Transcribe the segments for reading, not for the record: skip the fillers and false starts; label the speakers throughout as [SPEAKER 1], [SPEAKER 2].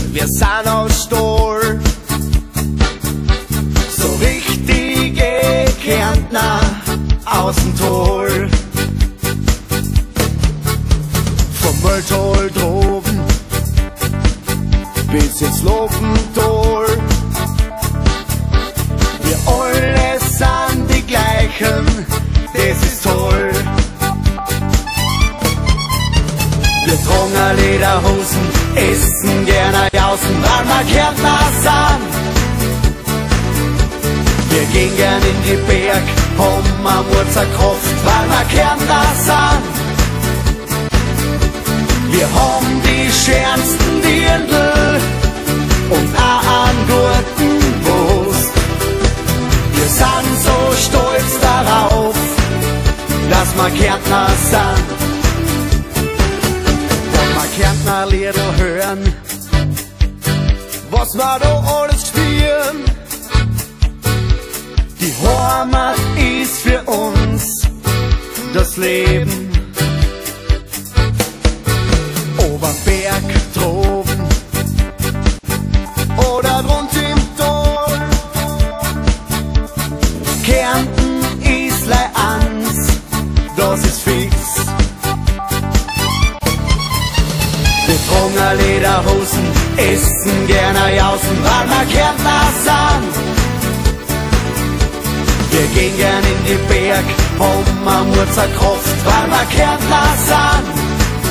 [SPEAKER 1] wir sind aus Stahl. So richtige Kärntner aus dem Tal. Vom Mülltal droben bis ins Lobental. Wir alle sind die gleichen, das ist toll. Wir tragen Lederhosen, essen gerne jausen, weil wir Kärntner sind. Wir gehen gern in die Berg, haben am Wurzer Kraft, weil wir Kärntner sind. Wir haben die schönsten Dirndl und auch einen guten Wurst. Wir sind so stolz darauf, dass wir Kärntner sind. Wenn wir Kärntner Lieder hören, was wir da alles spüren. Die Heimat ist für uns das Leben. Oberberg, droben oder drunten im Tal. Kärnten ist eins, das ist fix. Wir tragen Lederhosen, essen gerne jausen, weil wir Kärntner sind. Wir gehen gern in die Berg, haben am Wurzer Kraft, weil wir Kärntner sind.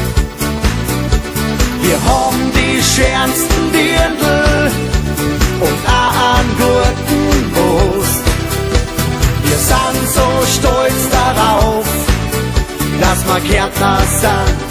[SPEAKER 1] Wir haben die schönsten Dirndl und auch einen guten Wurst. Wir sind so stolz darauf, dass wir Kärntner sind.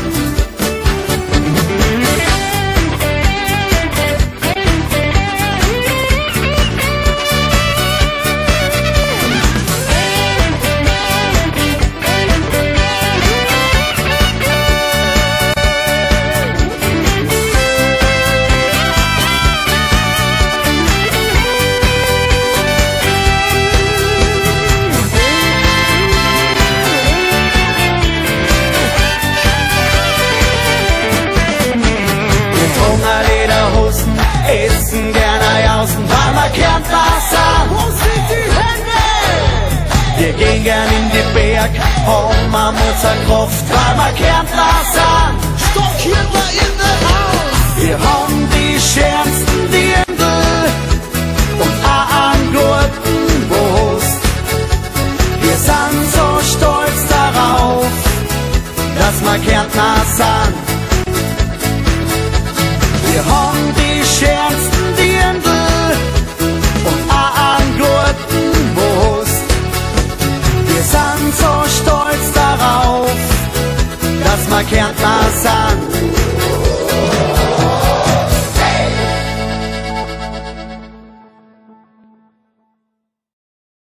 [SPEAKER 1] Essen gerne jausen, weil wir Kärntner sind. Wo sind die Hände? Wir gehen gern in die Berg, haben am Wurzer Kraft, weil wir Kärntner sind. Stock hier mal in der Haus. Wir haben die schönsten Dirndl und auch einen guten Wurst. Wir sind so stolz darauf, dass wir Kärntner sind. Wir haben die schönsten Dirndl und auch einen guten Wurst. Wir sind so stolz darauf, dass wir Kärntner sind.